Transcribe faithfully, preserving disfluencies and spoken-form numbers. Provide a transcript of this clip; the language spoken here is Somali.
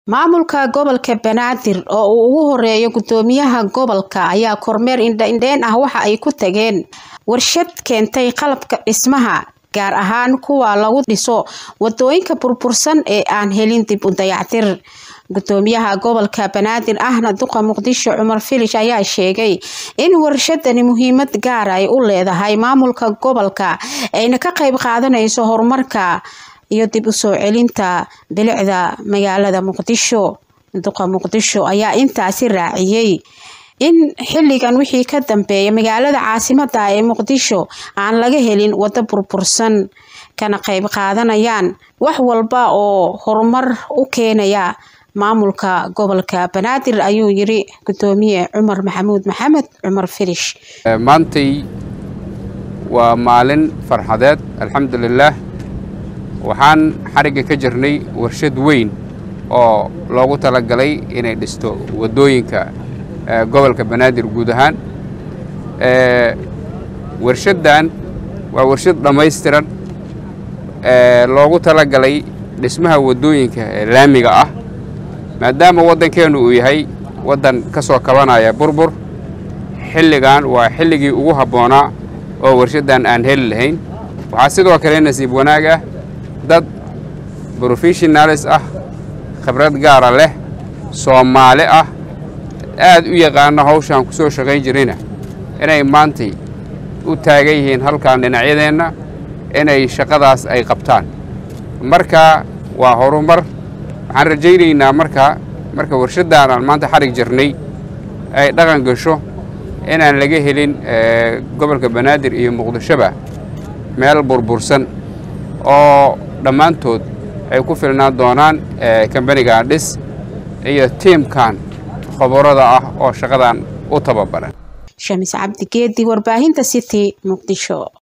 maamulka gobolka Banaadir oo uu ugu horeeyo gudoomiyaha gobolka ayaa kormeer indha-indheen ah waxa ay ku tageen warshad keentay qalabka dhismaha gaar ahaan kuwa lagu dhiso wadooyinka burbursan ee aan helin dib u dayactir. gudoomiyaha gobolka Banaadir ahna duqa Muqdisho Cumar Filish ayaa sheegay in warshadani muhiimad gaar ah u leedahay maamulka gobolka ayna ka qayb qaadanayso horumarka iyo dib u soo celinta bilicda magaalada Muqdisho. duqa Muqdisho ayaa intaasi raaciyay in xilligan wixii ka dambeeyay magaalada caasimadda ee Muqdisho aan laga helin wada burbursan kana qayb qaadanayaan wax walba oo horumar u keenaya maamulka gobolka Banaadir ayuu yiri gudoomiye Cumar Maxamuud Maxamed Cumar Filish. maantay waa maalin farxadeed alxamdulillah waxaan xariga ka jirnay warshad weyn oo loogu talagalay inay dhisto wadooyinka gobolka Banaadir guud ahaan. ee warshadan waa warshad dhameystiran ee loogu talagalay dhismaha wadooyinka laamiga ah maadaama wadankeenu uu yahay wadan ka soo kabanaya burbur. xilligan waa xilligii ugu haboonaa oo warshadan aan heli lahayn. waxa sidoo kale nasiib wanaag ah dad professionals ah khibrad gaar ah leh Soomaali ah aad u yaqaan hawshan ku soo shaqayn jirina inay maantay u taagan yihiin halkaan dhinacyadeena inay shaqadaas ay qabtaan. marka waa horumar waxaan rajaynaynaa marka marka warshadan aan maanta xarig jirnay ay dhaqan gasho inaan laga helin gobolka Banaadir iyo Muqdishoba meel burbursan oo dhammaantood ay ku filnaan doonaan kambaniga dhis iyo teamkan khabarada ah oo shaqadan u tababaran. Shamis Cabdi Geedi warbaahinta City Muqdisho.